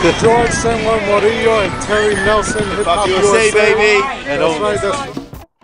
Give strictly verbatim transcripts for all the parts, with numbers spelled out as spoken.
George Senwa Murillo and Terry Nelson, Hip Hop U S A, baby. That's right, that's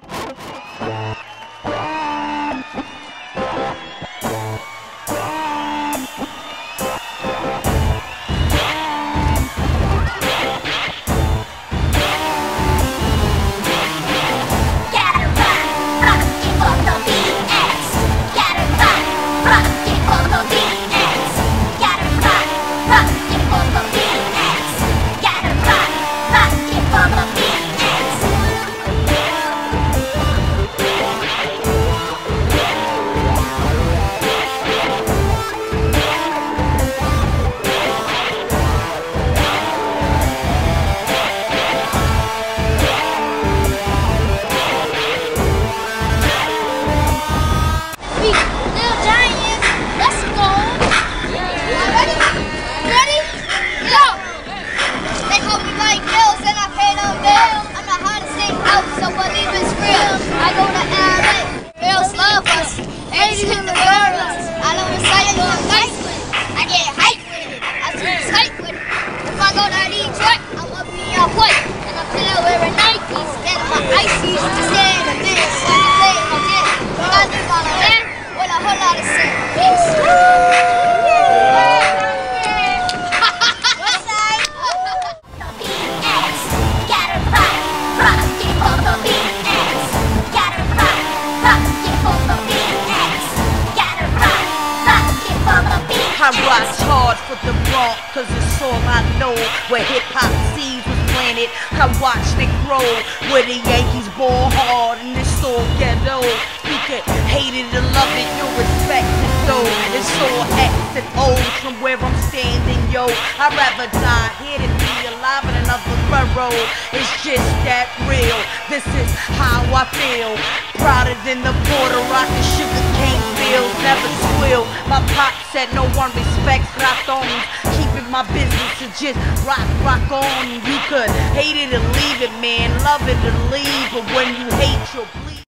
I rise hard for the Bronx, cause it's all I know. Where hip-hop seeds was planted, I watched it grow. Where the Yankees ball hard and it's all ghetto. You can hate it or love it, you'll respect it though. It's all X and O's from where I'm standing, yo. I'd rather die here than be alive in another borough. It's just that real, this is how I feel. Prouder than the border rock and sugar cane fields, never squill. My pop said no one respects ratones. Keeping my business to just rock, rock on. You could hate it or leave it, man. Love it or leave, but when you hate, you'll bleed.